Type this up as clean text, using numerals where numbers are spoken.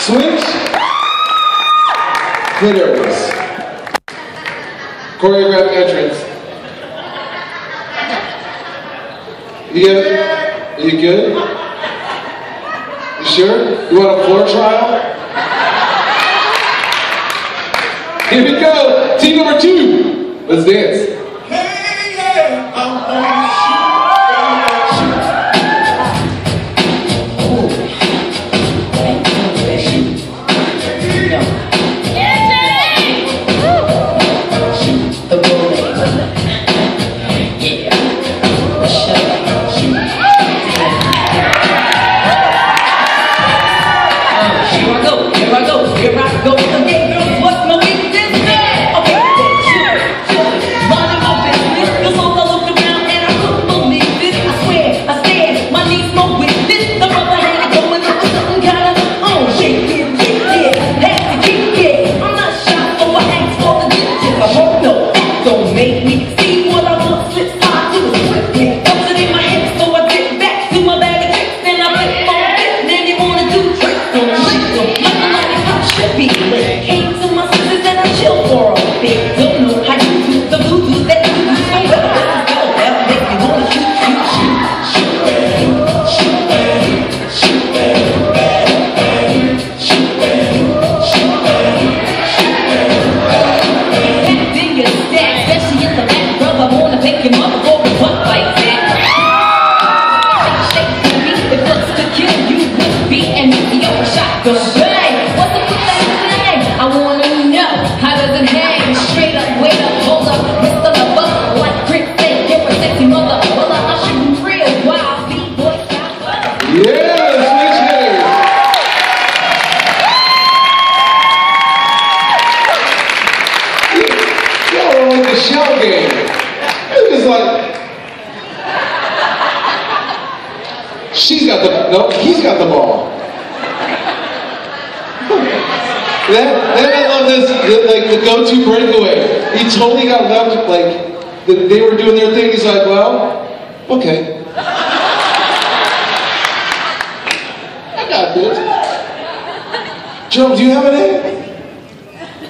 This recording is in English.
Switch. Glitters. Choreographed entrance. You get it? Are you good? You sure? You want a floor trial? Here we go. Team number 2. Let's dance. Hey, yeah, I'm shell game. It was like, she's got the, no, he's got the ball. Then I love this, like the go-to breakaway. He totally got left, like, they were doing their thing, he's like, well, okay. I got this. Jerome, do you have an A?